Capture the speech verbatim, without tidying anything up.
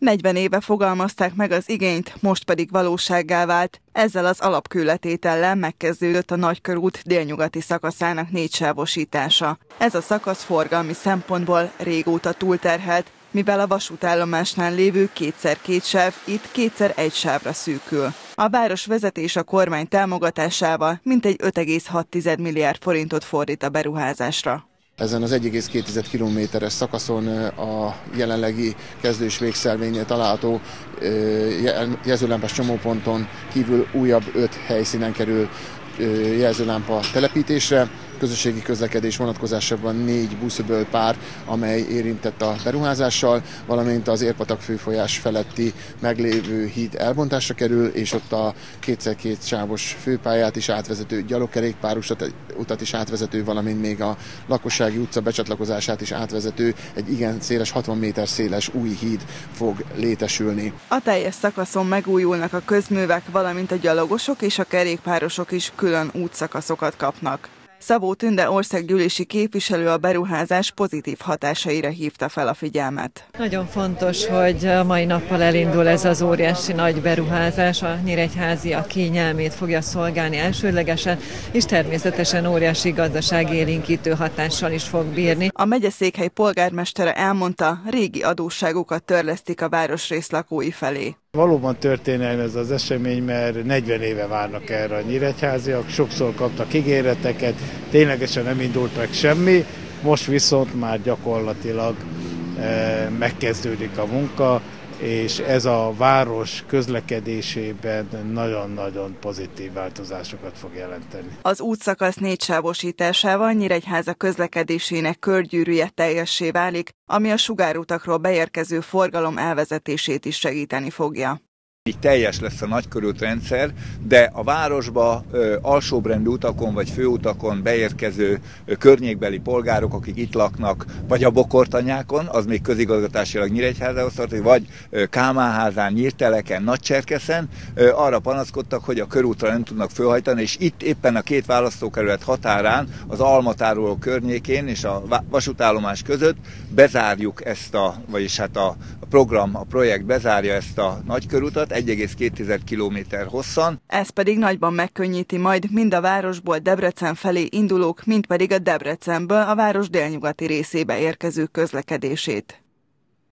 negyven éve fogalmazták meg az igényt, most pedig valósággá vált. Ezzel az alapkőletétellel megkezdődött a Nagykörút délnyugati szakaszának négysávosítása. Ez a szakasz forgalmi szempontból régóta túlterhelt, mivel a vasútállomásnál lévő kétszer két sáv itt kétszer egy sávra szűkül. A városvezetés a kormány támogatásával mintegy öt egész hat milliárd forintot fordít a beruházásra. Ezen az egy egész két kilométeres szakaszon a jelenlegi kezdő- és végszelvénynél található jelzőlámpás csomóponton kívül újabb öt helyszínen kerül jelzőlámpa telepítésre. Közösségi közlekedés vonatkozásában négy buszöböl pár, amely érintett a beruházással, valamint az Érpatak főfolyás feletti meglévő híd elbontásra kerül, és ott a kétszer két sávos főpályát is átvezető, gyalogkerékpár utat is átvezető, valamint még a Lakossági utca becsatlakozását is átvezető, egy igen széles, hatvan méter széles új híd fog létesülni. A teljes szakaszon megújulnak a közművek, valamint a gyalogosok és a kerékpárosok is külön útszakaszokat kapnak. Szabó Tünde országgyűlési képviselő a beruházás pozitív hatásaira hívta fel a figyelmet. Nagyon fontos, hogy a mai nappal elindul ez az óriási nagy beruházás, a nyíregyháziak kényelmét fogja szolgálni elsődlegesen, és természetesen óriási gazdaságélénkítő hatással is fog bírni. A megyeszékhely polgármestere elmondta, régi adósságokat törlesztik a városrész lakói felé. Valóban történelmi ez az esemény, mert negyven éve várnak erre a nyíregyháziak, sokszor kaptak ígéreteket, ténylegesen nem indult meg semmi, most viszont már gyakorlatilag e, megkezdődik a munka, és ez a város közlekedésében nagyon-nagyon pozitív változásokat fog jelenteni. Az útszakasz négysávosításával Nyíregyháza közlekedésének körgyűrűje teljessé válik, ami a sugárutakról beérkező forgalom elvezetését is segíteni fogja. Így teljes lesz a Nagykörút rendszer, de a városba ö, alsóbrendű utakon vagy főutakon beérkező ö, környékbeli polgárok, akik itt laknak, vagy a Bokortanyákon, az még közigazgatásilag Nyíregyházához tartozik, vagy ö, Kálmánházán, Nyírteleken, Nagycserkeszen, ö, arra panaszkodtak, hogy a körútra nem tudnak fölhajtani, és itt éppen a két választókerület határán, az Almatároló környékén és a vasútállomás között bezárjuk ezt a, vagyis hát a program, a projekt bezárja ezt a Nagykörútat, egy egész két kilométer hosszan. Ez pedig nagyban megkönnyíti majd mind a városból Debrecen felé indulók, mind pedig a Debrecenből a város délnyugati részébe érkező közlekedését.